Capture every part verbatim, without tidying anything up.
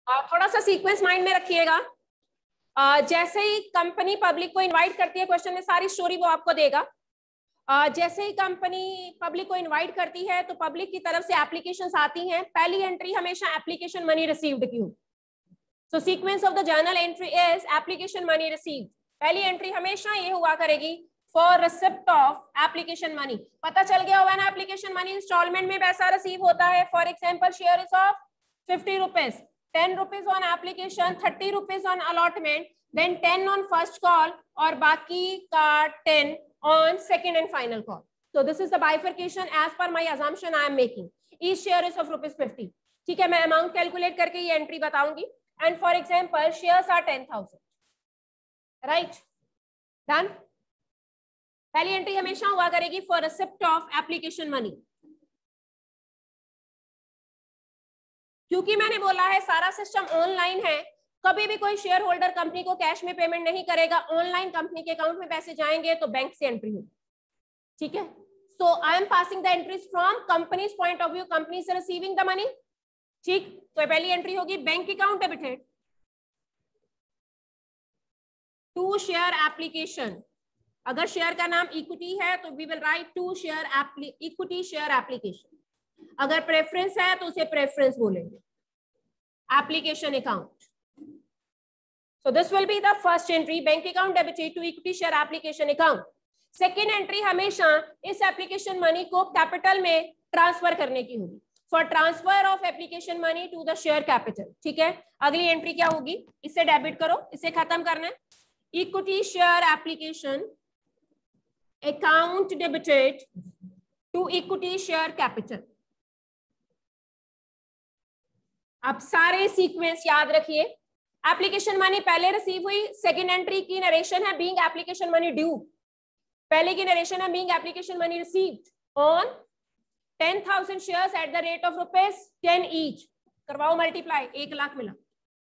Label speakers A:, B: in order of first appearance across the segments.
A: थोड़ा सा sequence mind में रखिएगा। uh, जैसे ही कंपनी पब्लिक को इनवाइट करती है, क्वेश्चन में सारी स्टोरी वो आपको देगा। uh, जैसे ही कंपनी पब्लिक को इनवाइट करती है तो पब्लिक की तरफ से एप्लीकेशंस आती हैं। पहली एंट्री हमेशा एप्लीकेशन मनी रिसीव्ड की होगी। So sequence of the journal entry is application money received. पहली एंट्री हमेशा ये हुआ करेगी for receipt of application money. पता चल गया होगा ना, एप्लीकेशन मनी इंस्टॉलमेंट में पैसा रिसीव होता है। For example share is of fifty rupees, ten rupees on application, thirty rupees on allotment, then ten on first call और बाकी का ten on second and final call. So this is the bifurcation as per my assumption I am making. Each share is of rupees fifty. ठीक है, मैं amount calculate करके ये entry बताऊंगी। And for example, shares are ten thousand. Right? Done? पहली entry हमेशा हुआ करेगी for receipt of application money. क्योंकि मैंने बोला है सारा सिस्टम ऑनलाइन है, कभी भी कोई शेयर होल्डर कंपनी को कैश में पेमेंट नहीं करेगा। ऑनलाइन कंपनी के अकाउंट में पैसे जाएंगे तो बैंक से एंट्री होगी। ठीक है, so I am passing the entries from company's point of view. Company से रिसीविंग द मनी। ठीक, तो पहली एंट्री होगी bank account debited to share application. अगर शेयर का नाम इक्विटी है तो we will write to share equity share application. अगर प्रेफरेंस है तो उसे प्रेफरेंस बोलेंगे, application account. So this will be the first entry, bank account debited to equity share application account. Second entry हमेशा इस एप्लीकेशन मनी को capital में transfer करने की होगी, for transfer of application money to the share capital. ठीक है, अगली एंट्री क्या होगी, इससे डेबिट करो, इसे खत्म करना है। Equity share application account debited to equity share capital. अब सारे सीक्वेंस याद रखिए। एप्लीकेशन मनी पहले रिसीव हुई, सेकेंड एंट्री की नरेशन है बीइंग एप्लीकेशन मनी ड्यू। पहले की नरेशन है being application money received on ten thousand shares at the rate of rupees ten each. करवाओ मल्टीप्लाई, एक लाख मिला।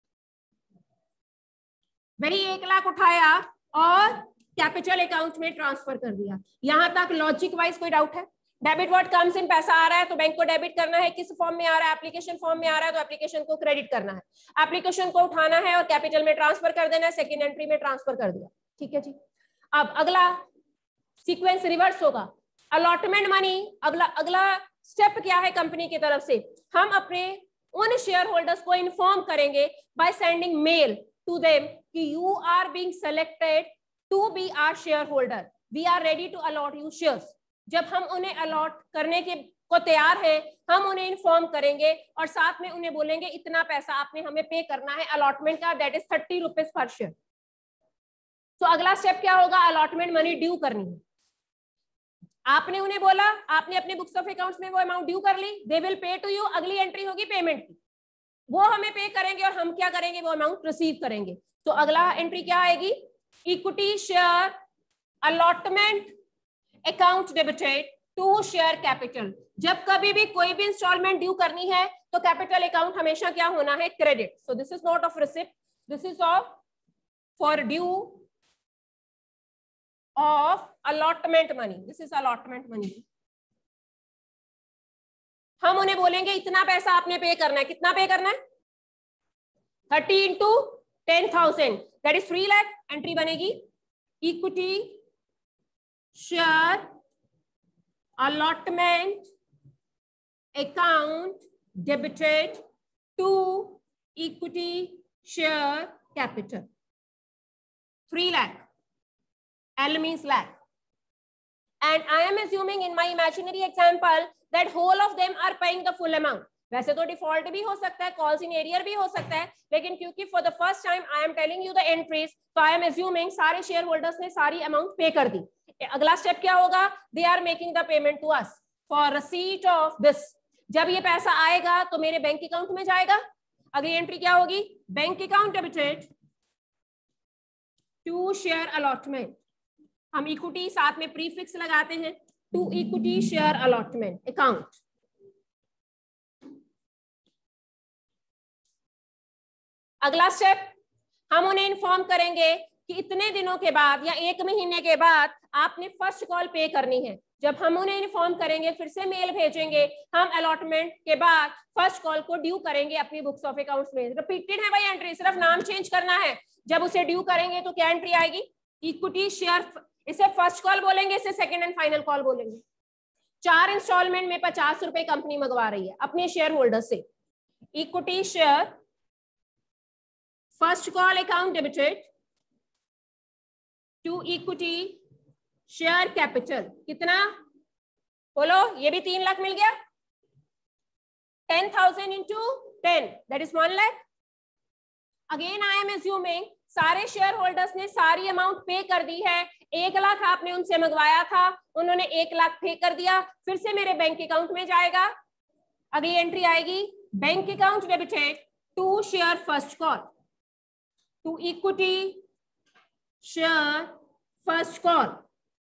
A: वही एक लाख उठाया और कैपिटल अकाउंट में ट्रांसफर कर दिया। यहां तक लॉजिक वाइज कोई डाउट है? डेबिट व्हाट कम्स इन, पैसा आ रहा है तो बैंक को डेबिट करना है। किस फॉर्म में आ रहा है, एप्लीकेशन फॉर्म में आ रहा है तो एप्लीकेशन को क्रेडिट करना है। एप्लीकेशन को उठाना है और कैपिटल में ट्रांसफर कर देना है, सेकेंड एंट्री में ट्रांसफर कर दिया। ठीक है जी, अब अगला सीक्वेंस रिवर्स होगा। अलॉटमेंट मनी, अगला अगला स्टेप क्या है कंपनी की तरफ से, हम अपने उन शेयर होल्डर्स को इन्फॉर्म करेंगे by sending mail to them कि you are being selected to be our share holder, we are ready to allot you shares. जब हम उन्हें अलॉट करने के को तैयार है, हम उन्हें इन्फॉर्म करेंगे और साथ में उन्हें बोलेंगे इतना पैसा आपने हमें पे करना है अलॉटमेंट का, that is thirty rupees per share. तो अगला स्टेप क्या होगा, अलॉटमेंट मनी ड्यू करनी है। आपने उन्हें बोला, आपने अपने बुक्स ऑफ अकाउंट्स में वो अमाउंट ड्यू कर ली, they will pay to you. अगली एंट्री होगी पेमेंट की, वो हमें पे करेंगे और हम क्या करेंगे, वो अमाउंट रिसीव करेंगे। तो अगला एंट्री क्या आएगी, equity share allotment account debited to share capital. जब कभी भी कोई भी इंस्टॉलमेंट ड्यू करनी है तो कैपिटल अकाउंट हमेशा क्या होना है, credit. So this is not of receipt, this is of for due of allotment money, this is allotment money। हम उन्हें बोलेंगे इतना पैसा आपने पे करना है। कितना पे करना है, thirty into ten thousand, that is three lakh. Entry बनेगी equity share allotment account debited to equity share capital, three lakh। L means lakh, and I am assuming in my imaginary example that whole of them are paying the full amount। वैसे तो default भी हो सकता है, calls in arrear भी हो सकता है, लेकिन क्योंकि for the first time I am telling you the entries, तो आई एम अज्यूमिंग सारे शेयर होल्डर्स ने सारी अमाउंट पे कर दी। अगला स्टेप क्या होगा, they are making the payment to us for receipt of this. जब ये पैसा आएगा तो मेरे बैंक अकाउंट में जाएगा। अगली एंट्री क्या होगी, bank account debited to share allotment. हम इक्विटी साथ में प्रीफिक्स लगाते हैं, to equity share allotment account. अगला स्टेप, हम उन्हें इन्फॉर्म करेंगे कि इतने दिनों के बाद या एक महीने के बाद आपने फर्स्ट कॉल पे करनी है। जब हम उन्हें इन्फॉर्म करेंगे, फिर से मेल भेजेंगे, हम अलॉटमेंट के बाद फर्स्ट कॉल को ड्यू करेंगे अपनी बुक्स ऑफ अकाउंट्स में। रिपीटेड है भाई एंट्री, सिर्फ नाम चेंज करना है। जब उसे ड्यू करेंगे तो क्या एंट्री आएगी? इक्विटी शेयर, इसे फर्स्ट कॉल बोलेंगे, इसे सेकंड एंड फाइनल कॉल बोलेंगे। चार इंस्टॉलमेंट में पचास रुपए कंपनी मंगवा रही है अपने शेयर होल्डर से। Equity share first call account debited to equity share capital, कितना बोलो? ये भी तीन लाख मिल गया। Ten thousand into ten that is one lakh. Again I am assuming सारे शेयर होल्डर्स ने सारी अमाउंट पे कर दी है। एक लाख आपने उनसे मंगवाया था, उन्होंने एक लाख पे कर दिया, फिर से मेरे बैंक अकाउंट में जाएगा। अगली एंट्री आएगी bank account debited to share first call to equity share first call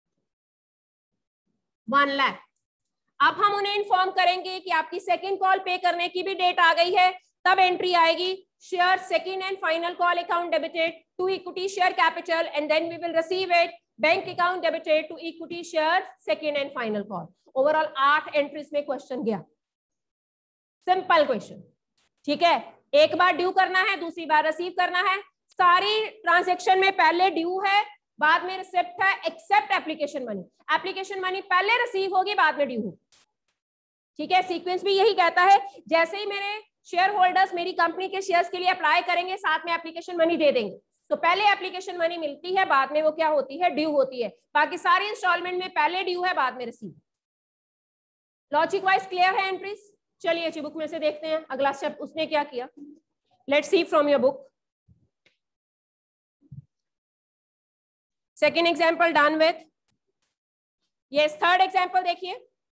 A: one lakh. अब हम उन्हें इन्फॉर्म करेंगे कि आपकी सेकंड कॉल पे करने की भी डेट आ गई है, तब एंट्री आएगी share second and final call account debited to equity share capital and then we will receive it bank account debited to equity share second and final call. Overall आठ entries में question गया, simple question. ठीक है, एक बार due करना है, दूसरी बार receive करना है। सारी ट्रांजेक्शन में पहले ड्यू है, बाद में रिसिप्ट है, accept application money. Application money पहले रिसीव होगी, बाद में ड्यू होगी। ठीक है, सीक्वेंस भी यही कहता है। जैसे ही मेरे शेयर होल्डर्स मेरी कंपनी के शेयर्स के लिए अप्लाई करेंगे, साथ में एप्लीकेशन मनी दे देंगे, तो पहले एप्लीकेशन मनी मिलती है, बाद में वो क्या होती है? ड्यू होती है। बाकी सारी इंस्टॉलमेंट में पहले ड्यू है, बाद में रिसीव। लॉजिक वाइज क्लियर है एंट्रीज? चलिए अच्छी बुक में से देखते हैं अगला स्टेप उसने क्या किया। Let's see from your book. Second example done with. Yes, third example देखिए,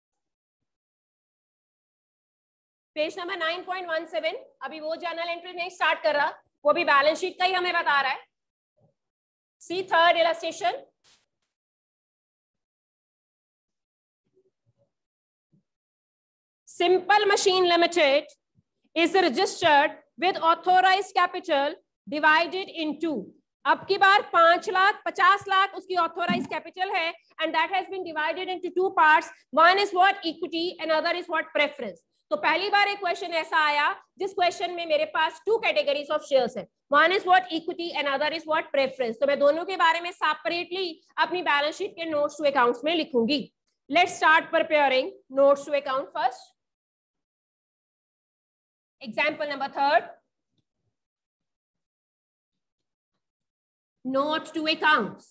A: page number nine point one seven. अभी वो जर्नल एंट्री नहीं स्टार्ट कर रहा, वो भी बैलेंस शीट का ही हमें बता रहा है। See third illustration. Simple Machine Limited is registered with authorized capital divided into, अब की बार पांच लाख पचास लाख उसकी ऑथोराइज कैपिटल है and that has been divided into two parts. One is what equity and other is what preference. तो पहली बार एक question ऐसा आया जिस क्वेश्चन में मेरे पास टू कैटेगरीज ऑफ शेयर्स है, one is what equity and other is what preference. तो मैं दोनों के बारे में सेपरेटली अपनी बैलेंस शीट के नोट्स टू अकाउंट्स में लिखूंगी। Let's start preparing notes to account first. Example number third, note to accounts.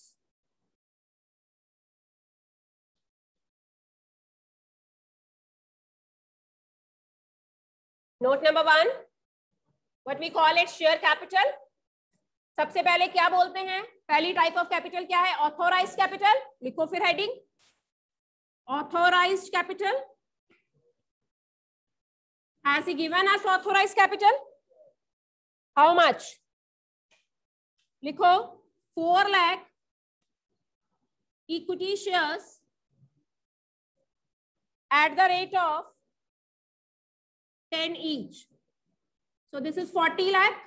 A: Note number one, what we call it share capital. सबसे पहले क्या बोलते हैं? पहली टाइप ऑफ कैपिटल क्या है? Authorised capital. लिखो फिर heading, authorised capital. Has he given us authorized capital? How much? लिखो four lakh equity shares at the rate of ten each. So this is forty lakh.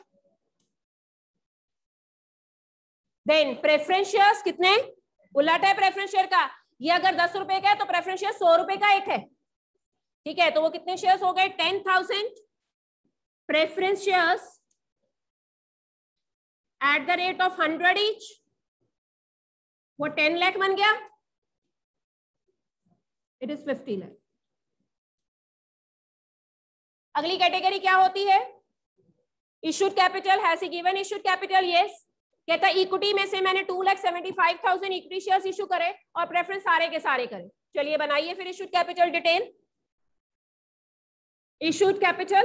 A: Then preference shares कितने? उलट है preference share का। ये अगर दस रुपए का है तो प्रेफरेंस शेयर सौ रुपए का एक है। ठीक है, तो वो कितने शेयर्स हो गए? Ten thousand preference shares at the rate of hundred each, वो टेन लाख बन गया। It is fifty lakh. अगली कैटेगरी क्या होती है? Issued capital. Has he given issued capital? Yes. कहता है इक्विटी में से मैंने two lakh seventy five thousand equity shares issue करे और प्रेफरेंस सारे के सारे करे। चलिए बनाइए फिर issued capital detail. Issued capital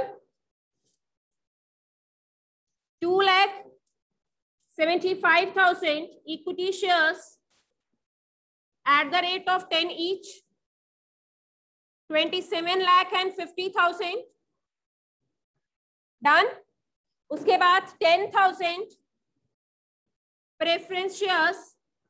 A: two lakh seventy five thousand equity shares at the rate of ten each, twenty seven lakh and fifty thousand. Done. उसके बाद ten thousand preference shares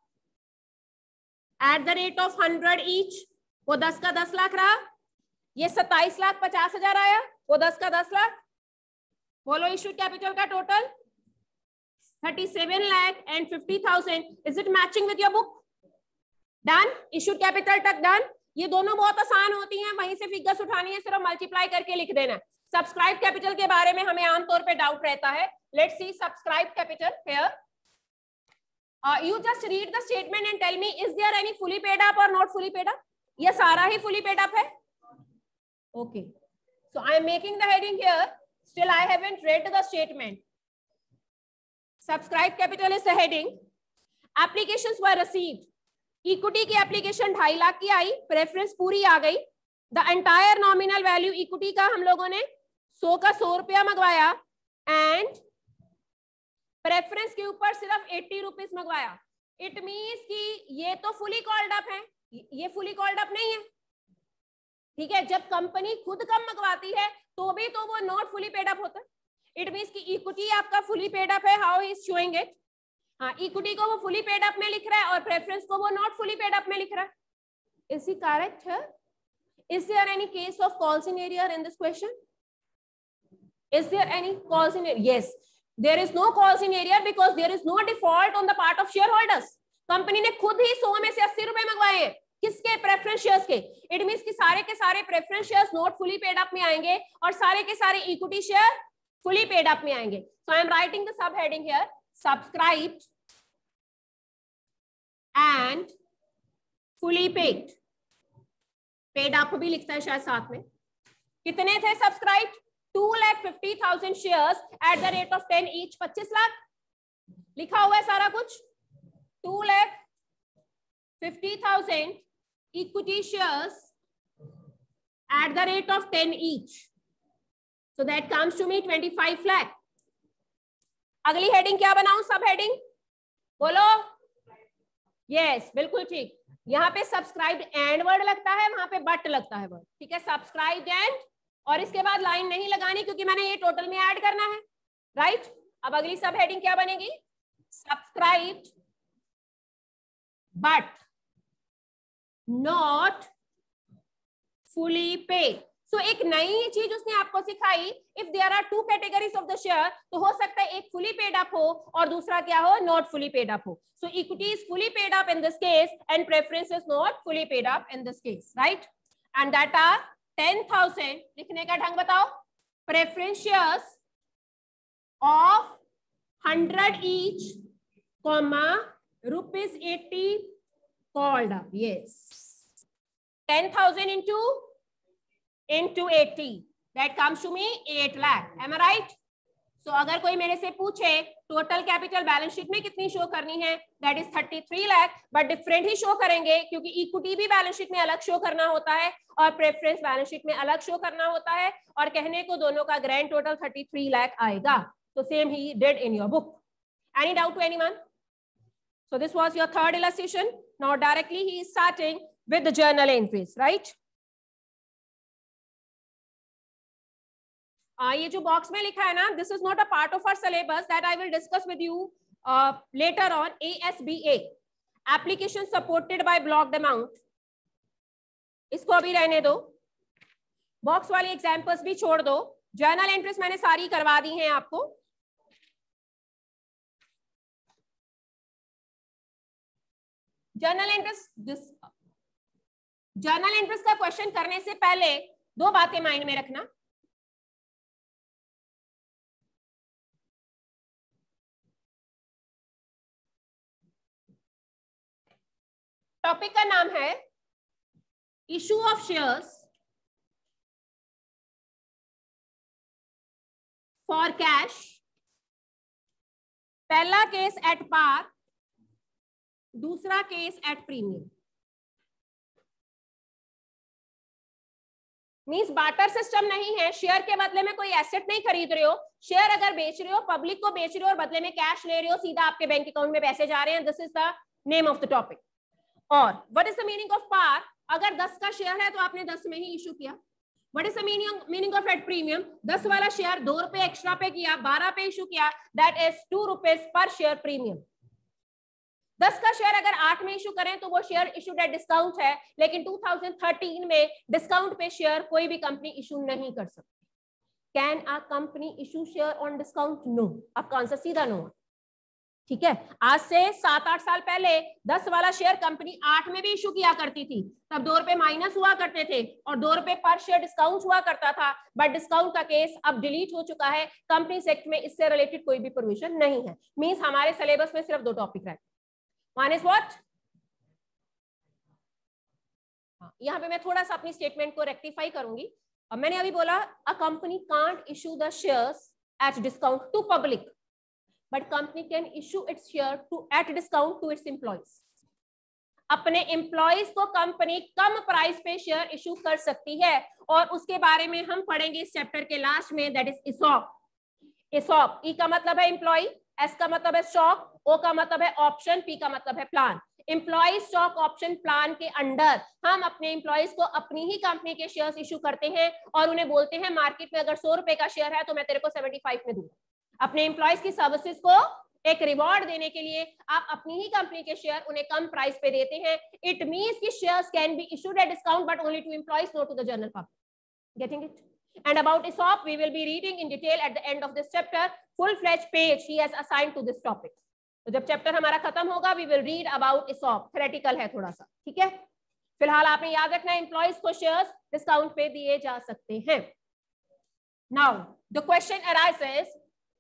A: at the rate of hundred each, वो दस का दस लाख रहा। ये सत्ताईस लाख पचास हजार आया, वो दस का दस लाख। बोलो इशूड कैपिटल का total thirty seven lakh and fifty thousand. Is it matching with your book? Done. Issued capital तक डन। ये दोनों बहुत आसान होती हैं, वहीं से फिगर्स उठानी है, सिर्फ मल्टीप्लाई करके लिख देना। सब्सक्राइब कैपिटल के बारे में हमें आमतौर पे डाउट रहता है। Let's see subscribe capital here. You just read the statement and tell me is there any fully paid up और नॉट फुली पेड अप। ये सारा ही फुली पेड अप है? Okay, so I am making the heading here, still I haven't read the statement. Subscribe capital is the heading. Applications were received. Equity की application ढाई लाख की आई, preference पूरी आ गई। The entire nominal value equity का हम लोगों ने सौ का सौ रुपया मंगवाया एंड प्रेफरेंस के ऊपर सिर्फ अस्सी रुपीस मंगवाया। इट मींस कि ये तो फुली कॉल्ड अप है, ये फुली कॉल्ड अप नहीं है। ठीक है, जब कंपनी खुद कम मंगवाती है तो भी तो वो नॉट फुली पेड अप होता है। इट मींस कि इक्विटी आपका फुली पेड अप है। How he is showing it? हाँ, इक्विटी को वो फुली पेड अप में लिख रहा है और प्रेफरेंस को वो नॉट फुली पेड अप में लिख रहा है। इज ही करेक्ट है? Is there any case of calls in arrear in this question? Is there any calls in arrear? Yes, there is no calls in arrear because there is no default on the part of share holders. Company ने खुद ही सौ में से अस्सी रुपए मंगवाए हैं। किसके? प्रेफरेंस शेयर्स के। इट मींस कि सारे के सारे preference shares not fully paid up में आएंगे और सारे के सारे equity share fully paid up में आएंगे। So I am writing the sub heading here, subscribed and fully paid. Paid up भी लिखता है शायद साथ में। कितने थे subscribe? Two lakh fifty thousand shares at the rate of ten each, पच्चीस लाख लिखा हुआ है सारा कुछ। Two lakh fifty thousand equity shares at the rate of ten each, so that comes to me twenty-five lakh. अगली हेडिंग क्या बनाऊं? सब हेडिंग बोलो। यस yes, बिल्कुल ठीक। यहाँ पे सब्सक्राइब एंड वर्ड लगता है, वहां पे बट लगता है वर्ड। ठीक है, सब्सक्राइब एंड, और इसके बाद लाइन नहीं लगानी क्योंकि मैंने ये टोटल में ऐड करना है। Right right? अब अगली सब हेडिंग क्या बनेगी? Subscribe but not fully paid. So so, एक नई चीज उसने आपको सिखाई, if there are two categories of the share, तो हो सकता है एक फुली पेड अप हो और दूसरा क्या हो? नॉट फुली पेड अप हो। So equity is fully paid up in this case and preference is not fully paid up in this case, right? And that are ten thousand. लिखने का ढंग बताओ। Preference shares of hundred each comma rupees eighty called up. Yes, ten thousand into into eighty, that comes to me eight lakh. Am I right? So अगर कोई मेरे से पूछे total capital balance sheet में कितनी शो करनी है, that is thirty-three lakh, but different ही शो करेंगे क्योंकि इक्विटी भी बैलेंस शीट में अलग शो करना होता है और प्रेफरेंस बैलेंस शीट में अलग शो करना होता है, और कहने को दोनों का ग्रैंड टोटल thirty-three lakh आएगा। तो सेम ही did in your book. Any doubt to anyone? So this was your third illustration. Now directly he is starting with the journal entries, right? Uh, ये जो बॉक्स में लिखा है ना, this is not a part of our syllabus, that I will discuss with you later on. A S B A, application supported by blocked amount, इसको अभी रहने दो। बॉक्स वाली एग्जांपल्स भी छोड़ दो। जर्नल एंट्रीज मैंने सारी करवा दी हैं आपको। जर्नल एंट्रीज जर्नल एंट्रीज का क्वेश्चन करने से पहले दो बातें माइंड में रखना। टॉपिक का नाम है issue of shares for cash. पहला केस एट पार, दूसरा case at premium. Means barter system नहीं है, शेयर के बदले में कोई एसेट नहीं खरीद रहे हो। शेयर अगर बेच रहे हो, पब्लिक को बेच रहे हो और बदले में कैश ले रहे हो, सीधा आपके बैंक अकाउंट में पैसे जा रहे हैं। This is the name of the topic. और what is the meaning of par? अगर दस का शेयर है तो आपने दस में ही इशू किया। What is the meaning meaning of at premium? दस वाला शेयर दो रुपए एक्स्ट्रा पे किया, बारह पे इशू किया, that is two rupees per share premium. दस का शेयर अगर आठ में इशू करें तो वो शेयर इशूड एट डिस्काउंट है, लेकिन टू थाउजेंड थर्टीन में डिस्काउंट पे शेयर कोई भी कंपनी इशू नहीं कर सकती। Can a company issue share on discount? No. आपका आंसर सीधा नो। ठीक है, आज से सात आठ साल पहले दस वाला शेयर कंपनी आठ में भी इशू किया करती थी, तब दो रुपए माइनस हुआ करते थे और दो रुपए पर शेयर डिस्काउंट हुआ करता था, बट डिस्काउंट का केस अब डिलीट हो चुका है। कंपनीज एक्ट में इससे रिलेटेड कोई भी परमिशन नहीं है। मींस हमारे सिलेबस में सिर्फ दो टॉपिक रहते हैं। वन इज व्हाट, यहाँ पे मैं थोड़ा सा अपनी स्टेटमेंट को रेक्टिफाई करूंगी। अब मैंने अभी बोला a company can't issue the shares at discount to public, but company can issue its share to at discount to its employees. अपने एम्प्लॉइज को कंपनी कम प्राइस पे शेयर इशू कर सकती है, और उसके बारे में हम पढ़ेंगे इस चैप्टर के लास्ट में, that is ESOP. ESOP, E का मतलब है एम्प्लॉय, एस का मतलब है स्टॉक, ओ का मतलब है ऑप्शन, पी का मतलब है plan. Employee stock option plan के अंडर हम अपने एम्प्लॉइज को अपनी ही कंपनी के शेयर्स इशू करते हैं और उन्हें बोलते हैं मार्केट में अगर सौ रुपए का शेयर है तो मैं तेरे को सेवेंटी फाइव में दूंगा। अपने एम्प्लॉइज की सर्विसेज को एक रिवॉर्ड देने के लिए आप अपनी ही कंपनी के शेयर उन्हें कम प्राइस पे देते हैं। इट मींस कि shares can be issued at discount but only to employees, not to the general public. Getting it? And about ESOP we will be reading in detail at the end of this chapter. Full-fledged page he has assigned to this topic. तो जब chapter हमारा खत्म होगा we will read about ESOP. Theoretical है थोड़ा सा, ठीक है। फिलहाल आपने याद रखना है एम्प्लॉइज को शेयर्स डिस्काउंट पे दिए जा सकते हैं। Now the question arises,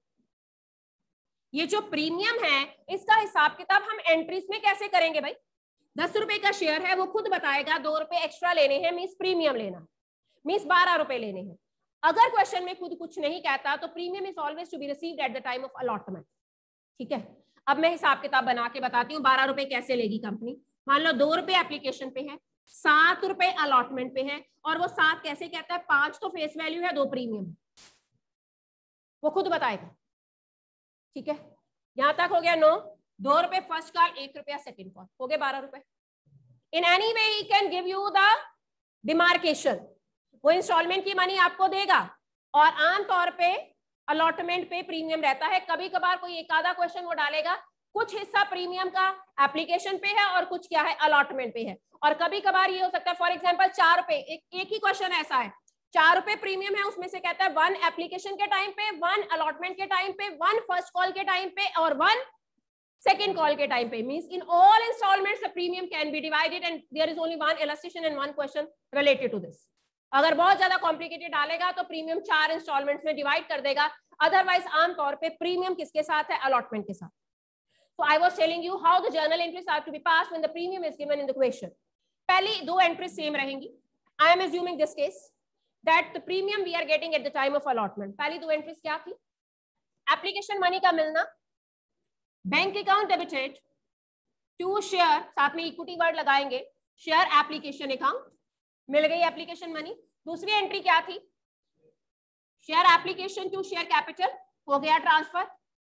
A: ये जो प्रीमियम है इसका हिसाब किताब हम एंट्रीज में कैसे करेंगे भाई? दस रुपए का शेयर है, वो खुद बताएगा दो रुपए एक्स्ट्रा लेने हैं, मींस प्रीमियम लेना, मींस बारह रुपए लेने हैं। अगर क्वेश्चन में खुद कुछ नहीं कहता तो premium is always to be received at the time of allotment. ठीक है, अब मैं हिसाब किताब बना के बताती हूँ बारह रुपए कैसे लेगी कंपनी। मान लो दो रुपए एप्लीकेशन पे है, सात रुपए अलॉटमेंट पे है, और वो सात कैसे कहता है, पांच तो फेस वैल्यू है, दो प्रीमियम, वो खुद बताएगा। ठीक है, यहां तक हो गया नो। दो रुपए फर्स्ट कॉल, एक रुपया सेकेंड कॉल, हो गए बारह रुपए। In any way he can give you the demarcation, वो इंस्टॉलमेंट की मनी आपको देगा, और आमतौर पे अलॉटमेंट पे प्रीमियम रहता है। कभी कभार कोई एक आधा क्वेश्चन वो डालेगा, कुछ हिस्सा प्रीमियम का एप्लीकेशन पे है और कुछ क्या है अलॉटमेंट पे है। और कभी कभार ये हो सकता है, फॉर एग्जांपल चार रुपए, एक, एक ही क्वेश्चन ऐसा है, चार रुपए प्रीमियम है, उसमें से कहता है वन एप्लीकेशन के टाइम पे, वन अलॉटमेंट के टाइम पे, वन फर्स्ट कॉल के टाइम पे, और वन सेकेंड कॉल के टाइम पे। Means in all instalments the premium can be divided and there is only one illustration and one question related to this. अगर बहुत ज्यादा कॉम्प्लिकेटेड डालेगा तो प्रीमियम चार इंस्टॉलमेंट्स में डिवाइड कर देगा, अदरवाइज आमतौर पे प्रीमियम किसके साथ है, अलॉटमेंट के साथ। So I was telling you how the journal entries are to be passed when the premium is given in the question. पहली दो एंट्रीज सेम रहेंगी। I am assuming this case that the premium we are getting at the time of allotment. पहली दो entries क्या थी, application money का मिलना, bank account debited to share, साथ में इक्विटी वर्ड लगाएंगे, शेयर एप्लीकेशन अकाउंट, मिल गई एप्लीकेशन मनी। दूसरी एंट्री क्या थी, share application to share capital, हो गया ट्रांसफर,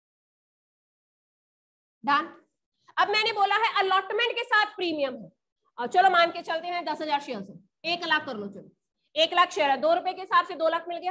A: डन। अब मैंने बोला है अलॉटमेंट के साथ प्रीमियम है, और चलो मान के चलते हैं दस हजार शेयर है, एक लाख कर लो, चलो एक लाख शेयर है, दो रुपए के हिसाब से दो लाख मिल गया।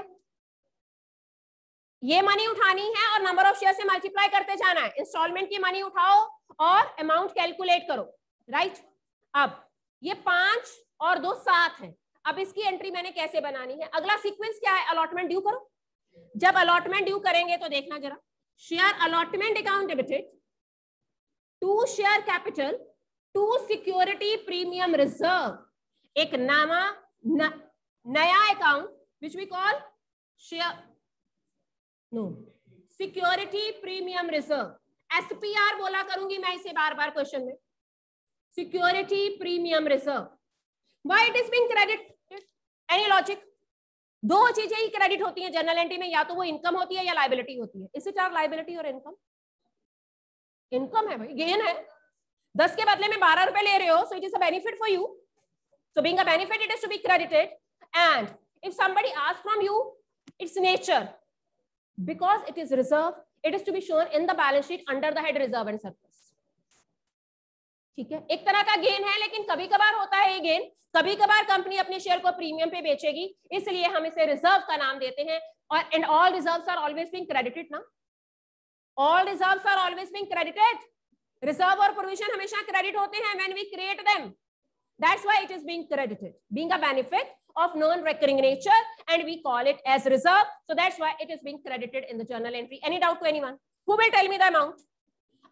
A: ये मनी उठानी है और नंबर ऑफ शेयर से मल्टीप्लाई करते जाना है। इंस्टॉलमेंट की मनी उठाओ और अमाउंट कैलकुलेट करो, राइट। अब ये पांच और दो सात है। अब इसकी एंट्री मैंने कैसे बनानी है, अगला सीक्वेंस क्या है, अलॉटमेंट ड्यू करो। जब अलॉटमेंट ड्यू करेंगे तो देखना जरा, share allotment account debited to share capital to security premium reserve, एक नामा न, नया account which we call share no security premium reserve, SPR बोला करूंगी मैं इसे बार बार क्वेश्चन में, security premium reserve. Why it is being credited, any logic? दो चीजें ही क्रेडिट होती हैं जनरल एंट्री में, या तो वो इनकम होती है या लायबिलिटी होती है। इस चार लायबिलिटी और इनकम, इनकम है भाई, गेन है, दस के बदले में बारह रुपए ले रहे हो, so it is a benefit for you, so being a benefit it is to be credited. And if somebody asks from you, its nature, because it is reserve, it is to be shown in the balance sheet under the head reserve and surplus. ठीक है, एक तरह का gain है, लेकिन कभी कभार होता है ये गेन, कभी कभार कंपनी अपने शेयर को प्रीमियम पे बेचेगी, इसलिए हम इसे रिजर्व का नाम देते हैं। और and all reserves are always being credited ना, all reserves are always being credited, reserve और provision हमेशा क्रेडिट होते हैं when we create them, that's why it is being credited, being a benefit of non-recurring nature, and we call it as reserve, so that's why it is being credited in the journal entry. Any doubt to anyone? Who will tell me the amount?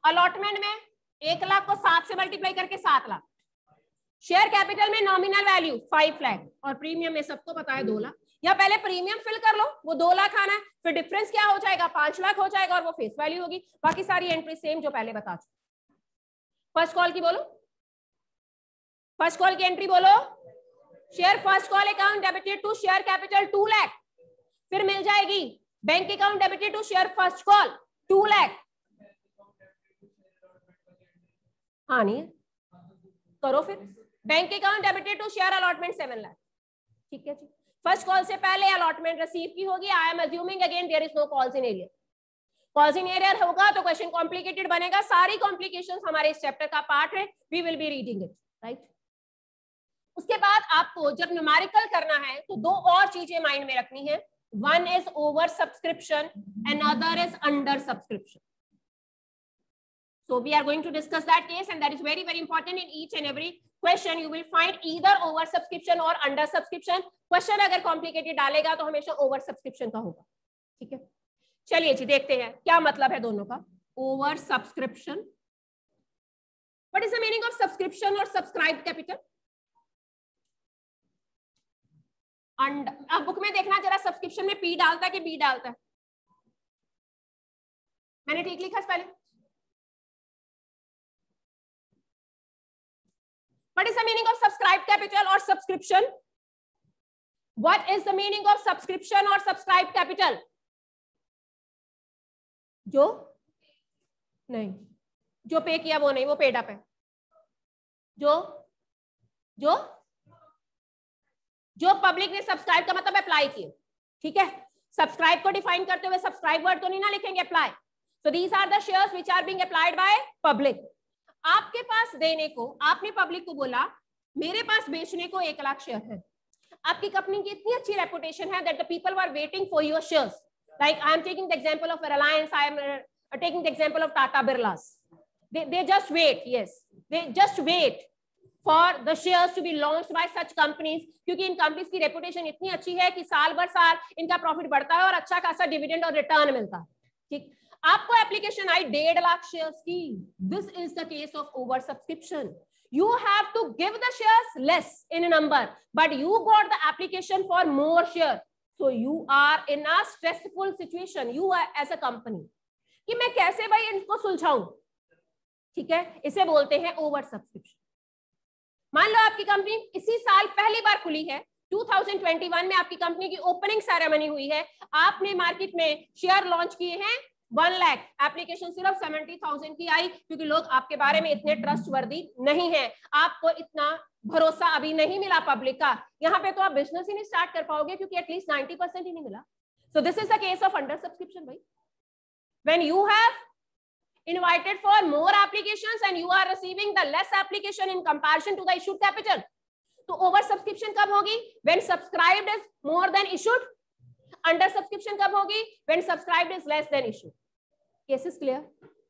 A: Allotment में एक लाख को सात से multiply करके सात lakh, share capital में nominal value five lakh और premium में सबको पता है दो लाख। या पहले प्रीमियम फिल कर लो, वो दो लाख आना है, फिर डिफरेंस क्या हो जाएगा, पांच लाख हो जाएगा और वो फेस वैल्यू होगी। बाकी सारी एंट्री सेम जो पहले बता चुकी। फर्स्ट कॉल की बोलो, फर्स्ट कॉल की एंट्री बोलो, share first call account debited to share capital two lakh, फिर मिल जाएगी bank account debited to share first call two lakh. हाँ नहीं करो, फिर bank account debited to share allotment seven lakh. ठीक है जी, फर्स्ट कॉल से पहले अलॉटमेंट रिसीव की होगी। I am assuming again there is no calls in arrear. Calls in arrear होगा तो क्वेश्चन कॉम्प्लिकेटेड बनेगा। सारी कॉम्प्लिकेशंस हमारे इस चैप्टर का पार्ट है, we will be reading it, right. उसके बाद आपको जब न्यूमेरिकल करना है तो दो और चीजें माइंड में रखनी है, one is over subscription and other is under subscription. So we are going to discuss that case and that is very very important. In each and every question you will find either over subscription or under subscription. Question अगर complicated डालेगा तो हमेशा over subscription का होगा। ठीक है, चलिए जी देखते हैं क्या मतलब है दोनों का। Over subscription, what is the meaning of subscription or subscribed capital? And अब बुक में देखना जरा, सब्सक्रिप्शन में P डालता है कि B डालता है? मैंने ठीक लिखा पहले? What is the meaning of subscribed capital or subscription? What is the meaning of subscription or subscribed capital? जो नहीं, जो पे किया वो नहीं, वो पेड अप है। जो जो जो पब्लिक ने सब्सक्राइब का मतलब अप्लाई किए। ठीक है, सब्सक्राइब को डिफाइन करते हुए सब्सक्राइब वर्ड तो नहीं ना लिखेंगे, apply. So these are the shares which are being applied by public. आपके पास देने को, आपने पब्लिक को बोला मेरे पास बेचने को एक लाख शेयर है। आपकी कंपनी की इतनी अच्छी रेपुटेशन है that the people were waiting for your shares. Like I am taking the example of Reliance, I am taking the example of Tata Birlas. They they just wait, yes they just wait for the shares to be launched by such companies, क्योंकि इन companies की reputation इतनी अच्छी है कि साल भर साल इनका प्रॉफिट बढ़ता है और अच्छा खासा डिविडेंड और रिटर्न मिलता है। ठीक, आपको एप्लीकेशन आई डेढ़ लाख शेयर्स की, this is the case of over subscription. You have to give the shares less in a number, but you got the application for more share, so you are in a stressful situation. You are as a company कि मैं कैसे भाई इनको सुलझाऊं। ठीक है, इसे बोलते हैं ओवर सब्सक्रिप्शन। मान लो आपकी कंपनी इसी साल पहली बार खुली है, दो हज़ार इक्कीस में आपकी कंपनी की ओपनिंग सेरेमनी हुई है, आपने मार्केट में शेयर लॉन्च किए हैं वन लाख, एप्लीकेशन सिर्फ सेवेंटी थाउजेंड की आई क्योंकि लोग आपके बारे में इतने ट्रस्टवर्दी नहीं है, आपको इतना भरोसा अभी नहीं मिला पब्लिक का। यहाँ पे तो आप बिजनेस ही नहीं स्टार्ट कर पाओगे क्योंकि एटलीस्ट नाइंटी परसेंट ही नहीं मिला। So this is the case of under subscription भाई। When you have invited for more applications and you are receiving the less application in comparison to the issued capital, तो over subscription कब होगी? When subscribed is more than issued. Under subscription कब होगी? When subscribed is less than issued. Case is clear?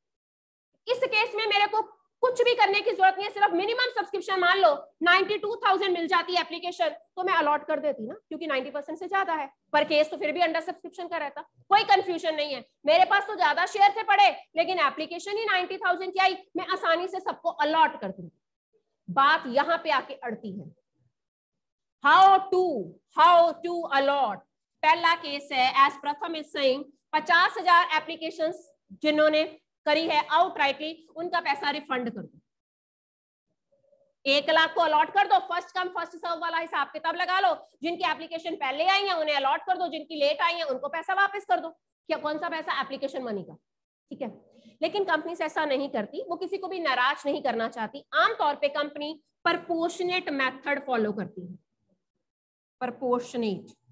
A: इस case में मेरे को कुछ भी करने की जरूरत नहीं है, सिर्फ मिनिमम सब्सक्रिप्शन मान लो बानवे हज़ार मिल जाती है एप्लीकेशन तो मैं अलॉट कर देती ना, क्योंकि नब्बे परसेंट से ज्यादा है, पर केस तो फिर भी अंडर सब्सक्रिप्शन का रहता। कोई कंफ्यूजन नहीं है, मेरे पास तो ज्यादा शेयर थे पड़े लेकिन एप्लीकेशन ही नब्बे हज़ार की आई, मैं आसानी से सबको अलॉट कर दूंगी। बात यहां पे आके अड़ती है, how to how to allot. पहला केस है एज प्रथम इज सेइंग पचास हजार एप्लीकेशन जिन्होंने करी है आउटराइटली उनका पैसा रिफंड कर दो, एक लाख को अलॉट कर दो, फर्स्ट कम फर्स्ट सर्व वाला हिसाब किताब लगा लो, जिनकी एप्लीकेशन पहले आई है उन्हें अलॉट कर दो, जिनकी लेट आई है उनको पैसा वापस कर दो। क्या कौन सा पैसा? एप्लीकेशन मनी का। ठीक है, लेकिन कंपनी ऐसा नहीं करती, वो किसी को भी नाराज नहीं करना चाहती। आमतौर पे कंपनी प्रपोर्शनेट मेथड फॉलो करती है, प्रपोर्शनेट,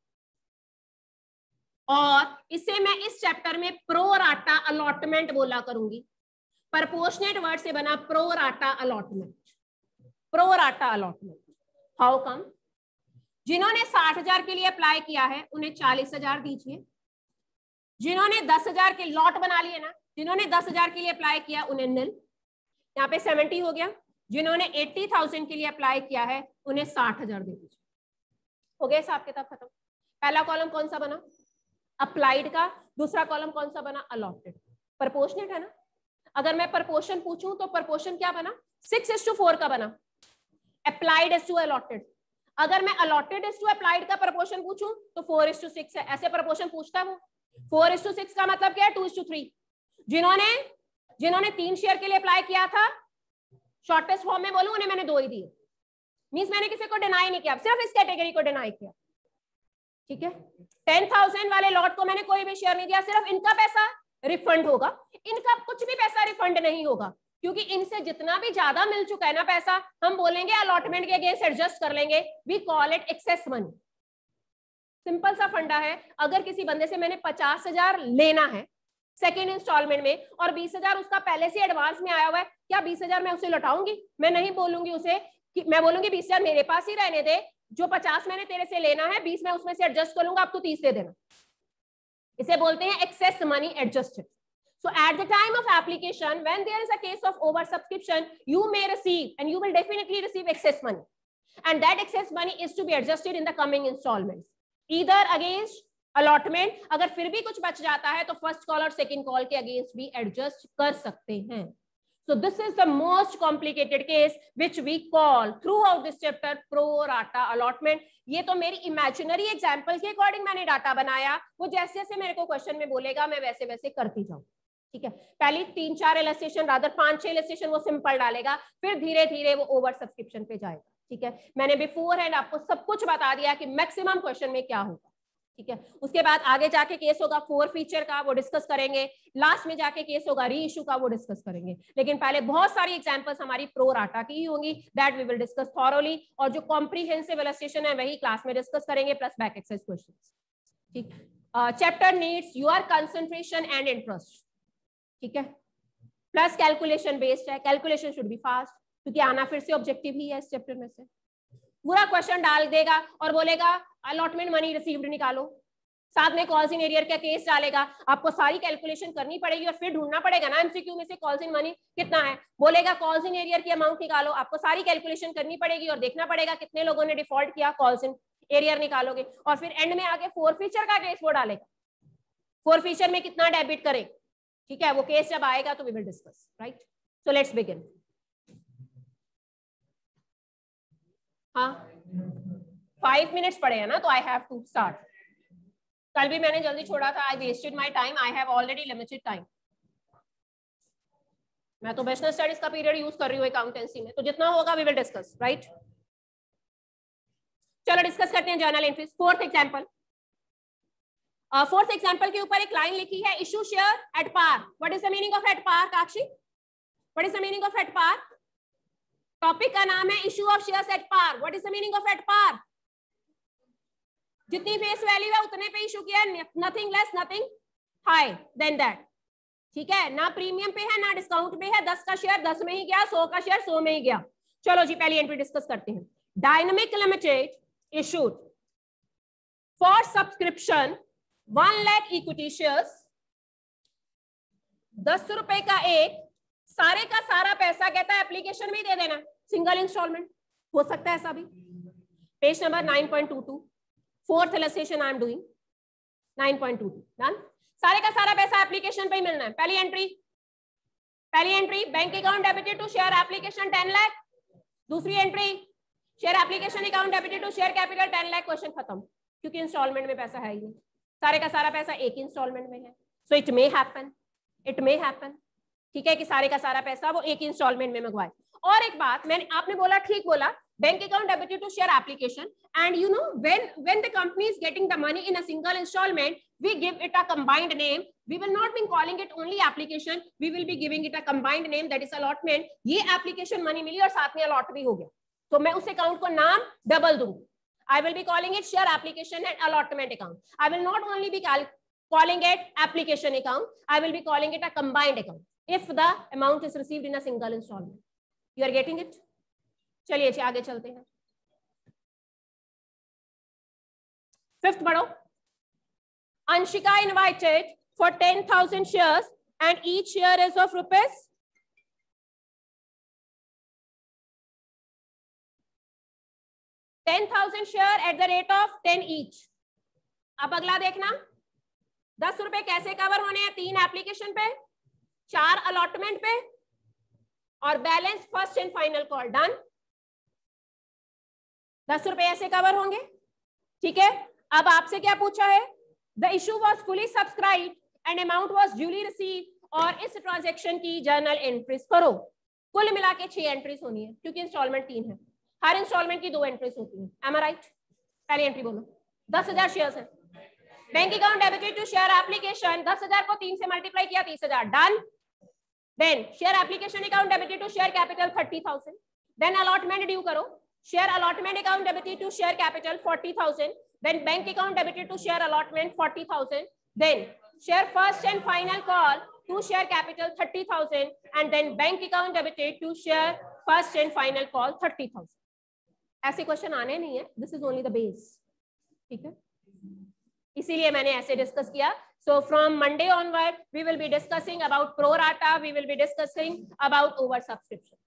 A: और इसे मैं इस चैप्टर में प्रो राटा अलॉटमेंट बोला करूंगी। प्रपोर्शनेट वर्ड से बना pro rata allotment, pro rata allotment. How come? जिन्होंने साठ हजार के लिए अप्लाई किया है उन्हें चालीस हजार दीजिए, जिन्होंने दस हजार के लॉट बना लिए ना, जिन्होंने दस हजार के लिए अप्लाई किया उन्हें निल, यहाँ पे सेवेंटी हो गया। जिन्होंने अस्सी हज़ार के लिए अप्लाई किया है उन्हें साठ हजार दे दीजिए। हो गया हिसाब किताब खत्म। पहला कॉलम कौन सा बना? अप्लाइड का। दूसरा कॉलम कौन सा बना? अलॉटेड। प्रपोर्शनेट है ना। अगर मैं प्रपोर्शन पूछूं तो प्रपोर्शन क्या बना, सिक्स इज टू फोर का बना, अप्लाइड इज टू अलॉटेड। अगर मैं अलॉटेड इज टू अप्लाइड का प्रपोर्शन पूछूं तो फोर इज टू सिक्स है, ऐसे प्रपोर्शन पूछता है वो। फोर इज टू सिक्स का मतलब क्या है, टू इज टू थ्री। जिन्होंने जिन्होंने तीन शेयर के लिए अप्लाई किया था, शॉर्टेस्ट फॉर्म में बोलूं, उन्हें मैंने दो ही दिए, मींस मैंने किसी को डिनाई नहीं किया, सिर्फ इस कैटेगरी को डिनाई किया, ठीक है। टेन थाउजेंड वाले लॉट को मैंने कोई भी शेयर नहीं दिया, सिर्फ इनका पैसा रिफंड होगा, इनका कुछ भी पैसा रिफंड नहीं होगा, क्योंकि इनसे जितना भी ज्यादा मिल चुका है ना पैसा, हम बोलेंगे अलॉटमेंट के अगेंस्ट एडजस्ट कर लेंगे, we call it excess money. Simple सा फंडा है। अगर किसी बंदे से मैंने पचास हजार लेना है सेकेंड इंस्टॉलमेंट में और बीस हजार उसका पहले से एडवांस में आया हुआ है, क्या बीस हजार मैं उसे लौटाऊंगी? मैं नहीं बोलूंगी उसे कि, मैं बोलूंगी बीस हजार मेरे पास ही रहने दे, जो पचास मैंने तेरे से लेना है बीस में उसमें से एडजस्ट कर लूंगा, अब तू तीस दे देना। इसे बोलते हैं excess money adjusted. So at the time of application, when there is a case of oversubscription, you may receive and you will definitely receive excess money, and that excess money is to be adjusted in the coming installments, either against allotment, अगर फिर भी कुछ बच जाता है तो first call और second call के अगेंस्ट भी एडजस्ट कर सकते हैं। So this is the most complicated case which we call throughout this chapter pro rata allotment. ये तो मेरी इमेजिनरी एग्जाम्पल के अकॉर्डिंग मैंने डाटा बनाया, वो जैसे जैसे मेरे को क्वेश्चन में बोलेगा मैं वैसे वैसे करती जाऊँ, ठीक है। पहले तीन चार इलस्ट्रेशन, रादर पांच छह इलस्ट्रेशन वो सिंपल डालेगा, फिर धीरे धीरे वो ओवर सब्सक्रिप्शन पे जाएगा, ठीक है। मैंने बिफोर हैंड आपको सब कुछ बता दिया कि मैक्सिमम क्वेश्चन में क्या होगा, ठीक है। उसके बाद आगे जाके केस होगा फोर फीचर का, वो डिस्कस करेंगे। लास्ट में जाके केस होगा री इशू का, वो डिस्कस करेंगे। लेकिन पहले बहुत सारी एग्जांपल्स हमारी प्रो राटा की ही होंगी, that we will discuss thoroughly, और जो कॉम्प्रिहेंसिव इलस्ट्रेशन है वही क्लास में डिस्कस करेंगे, प्लस बैक एक्सरसाइज क्वेश्चंस, ठीक। Chapter needs your concentration and interest, ठीक है, प्लस कैलकुलेशन बेस्ड है, कैलकुलेशन शुड बी फास्ट, क्योंकि आना फिर से ऑब्जेक्टिव ही है इस चैप्टर में से। पूरा क्वेश्चन डाल देगा और बोलेगा अलॉटमेंट मनी रिसीव्ड निकालो, साथ में कॉल्स इन एरियर का केस डालेगा, आपको सारी कैलकुलेशन करनी पड़ेगी और फिर ढूंढना पड़ेगा ना एमसीक्यू में से कॉल्स इन मनी कितना है, बोलेगा कॉल्स इन एरियर की अमाउंट निकालो, आपको सारी कैलकुलेशन करनी पड़ेगी और देखना पड़ेगा कितने लोगों ने डिफॉल्ट किया, कॉल्स इन एरियर निकालोगे, और फिर एंड में आके फोर फीचर का केस वो डालेगा, फोर फीचर में कितना डेबिट करें, ठीक है। वो केस जब आएगा तो we will discuss, right. So let's begin. हाँ, फाइव मिनट्स पड़े हैं ना, तो आई हैव टू स्टार्ट। कल भी मैंने जल्दी छोड़ा था, I wasted my time, I have already limited time. मैं तो बिजनेस स्टडीज का पीरियड यूज कर रही हूँ अकाउंटेंसी में, तो जितना होगा वी विल डिस्कस, राइट। चलो डिस्कस करते हैं journal entries. Fourth example, fourth uh, example के ऊपर एक लाइन लिखी है, issue share at par. What is the meaning of at par, Kakshi? What is the meaning of at par? Topic का नाम है issue of shares at par. What is the meaning of at par? जितनी face value है उतने पे issue किया, nothing less nothing high than that, ठीक है। ना प्रीमियम पे है ना डिस्काउंट पे है, दस का शेयर दस में ही गया, सौ का शेयर सौ में ही गया। चलो जी पहली एंट्री डिस्कस करते हैं। Dynamic limited issued for subscription one lakh equity shares, दस रुपए का एक, सारे का सारा पैसा कहता है एप्लीकेशन में ही दे देना, सिंगल इंस्टॉलमेंट हो सकता है ऐसा भी। Page number nine point two two, fourth illustration I am doing, nine point two two, done. सारे का सारा पैसा एप्लीकेशन पे ही मिलना है। पहली एंट्री, पहली entry bank account debited to share application ten lakh. दूसरी entry share application account debited to share capital ten lakh, question खत्म, क्योंकि इंस्टॉलमेंट में पैसा है ही नहीं, सारे का सारा पैसा एक इंस्टॉलमेंट में है। So it may happen, it may happen, ठीक है, कि सारे का सारा पैसा वो एक इंस्टॉलमेंट में मंगवाए। और एक बात मैंने, आपने बोला ठीक बोला, bank account debited to share application, and you know when when the company is getting the money in a single installment, we give it a combined name, we will not be calling it only application, we will be giving it a combined name, that is allotment. ये application money मिली और साथ में allot भी हो गया, तो मैं उस अकाउंट को नाम डबल दूंगी। I will be calling it share application and allotment account. I will not only be calling it application account, I will be calling it a combined account if the amount is received in a single installment. You are getting it? चलिए आगे चलते हैं। Fifth बढ़ो। Anshika invited for ten thousand shares and each share is of rupees ten thousand share at the rate of ten each. अब अगला देखना, दस रुपए कैसे कवर होने हैं, तीन एप्लीकेशन पे, चार अलॉटमेंट पे और balance first and final call done. दस रुपए ऐसे कवर होंगे, ठीक है। अब आपसे क्या पूछा है, the issue was fully subscribe and amount was duly receive, और इस ट्रांजेक्शन की जर्नल एंट्रीज करो। कुल मिला के छह एंट्रीज होनी है क्योंकि इंस्टॉलमेंट तीन है, हर इंस्टॉलमेंट की दो एंट्रीज होती है। Am I right? पहली एंट्री बोलो, दस हजार शेयर है, bank account debited to share application, दस हजार को तीन से मल्टीप्लाई किया, तीस हजार done. Then share application account debited to share capital thirty thousand, then allotment due करो, share allotment account debited to share capital forty thousand, then bank account debited to share allotment forty thousand, then share first and final call to share capital thirty thousand, and then bank account debited to share first and final call thirty thousand. ऐसे question आने नहीं है, this is only the base, ठीक है, इसीलिए मैंने ऐसे discuss किया। So from Monday onward, we will be discussing about pro rata, we will be discussing about over subscription.